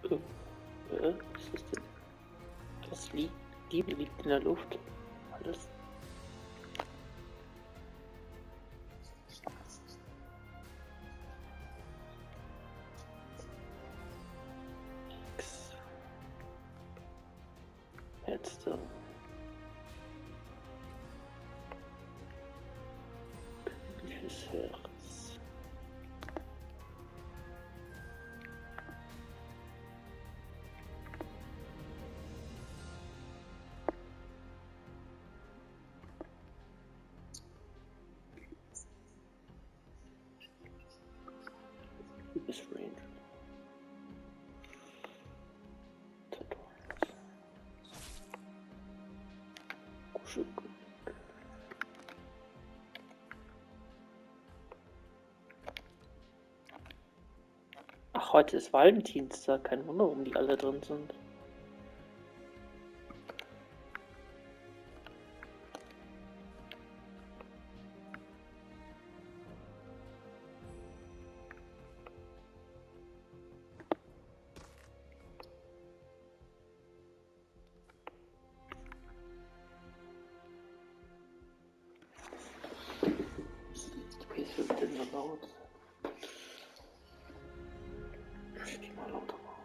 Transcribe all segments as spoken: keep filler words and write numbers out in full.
Äh, was ist denn? Das liegt, Liebe liegt in der Luft. Alles. X. Headstone. Königliches Herz. Liebesrange. Tattoos. Kuschelkönig. Ach, heute ist Valentinstag. Kein Wunder, warum die alle drin sind. Space wird denn so laut? Ich geh mal lauter machen.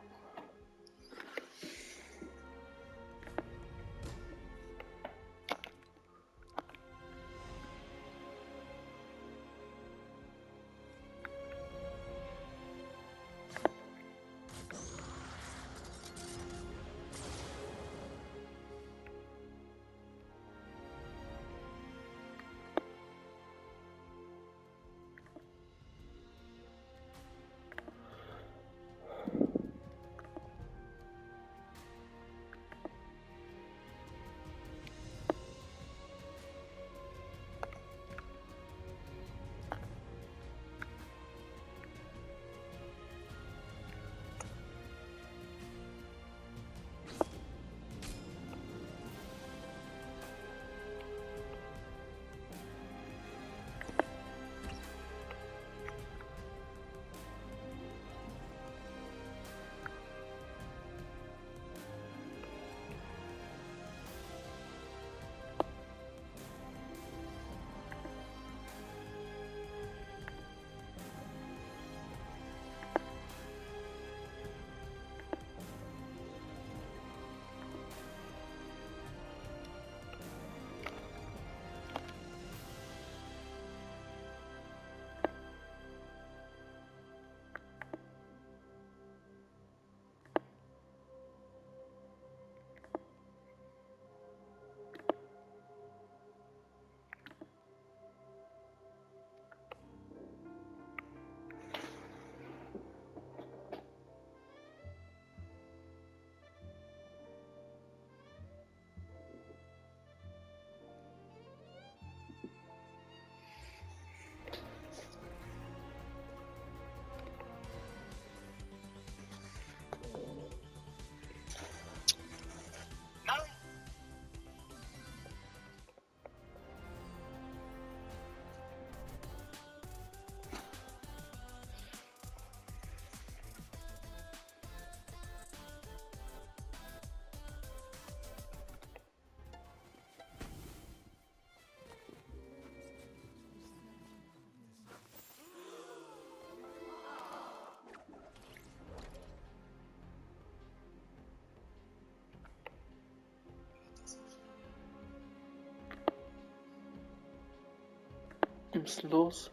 Was ist los?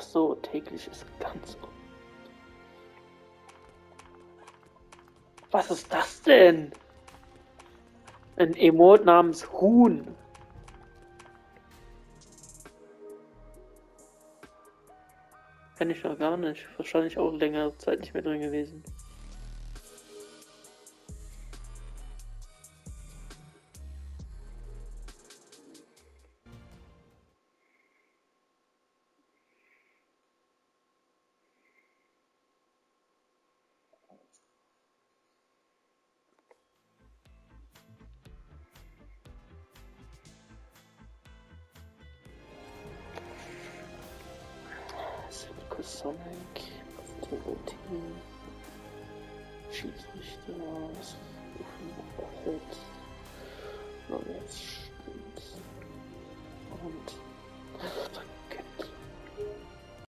Ach so, täglich ist ganz. Was ist das denn? Ein Emote namens Huhn. Kenn ich noch gar nicht. Wahrscheinlich auch längere Zeit nicht mehr drin gewesen. Sonic, Team, Schiedsrichter, Fett, Neues stimmt. Und